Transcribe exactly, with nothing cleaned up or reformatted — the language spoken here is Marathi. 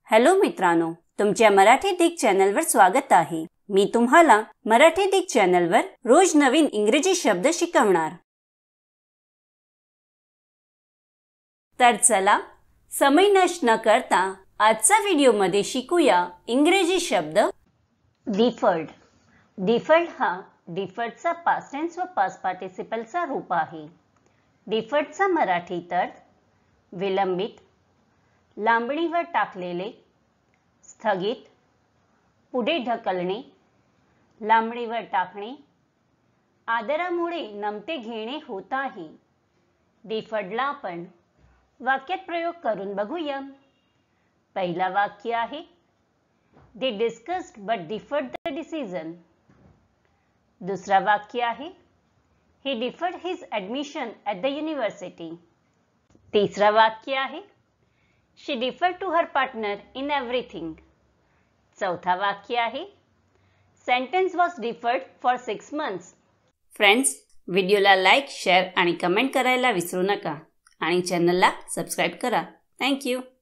हॅलो मित्रांनो, तुमच्या मराठी दिग चॅनलवर स्वागत आहे। मी तुम्हाला मराठी दिग चॅनलवर रोज नवीन इंग्रजी शब्द शिकवणार। तर चला समय नष्ट न करता आजच्या व्हिडिओमध्ये शिकूया इंग्रजी शब्द डिफर्ड। डिफर्ड हा डिफर्डचा पास्ट टेन्स व पास्ट पार्टिसिपलचा रूप आहे। डिफर्डचा मराठी अर्थ विलंबित, लांबणीवर टाकलेले, स्थगित, पुढे ढकलणे, लांबणीवर टाकणे, आदरामुळे नमते घेणे होत आहे। डिफर्डला आपण वाक्यात प्रयोग करून बघूया। पहिला वाक्य आहे They discussed but deferred the decision. दुसरा वाक्य आहे He deferred his admission at the university. तिसरा वाक्य आहे She deferred to her partner in everything. चौथा वाक्य आहे Sentence was deferred for six months. Friends, व्हिडिओला लाईक, शेअर आणि कमेंट करायला विसरू नका आणि चॅनलला सबस्क्राइब करा। Thank you.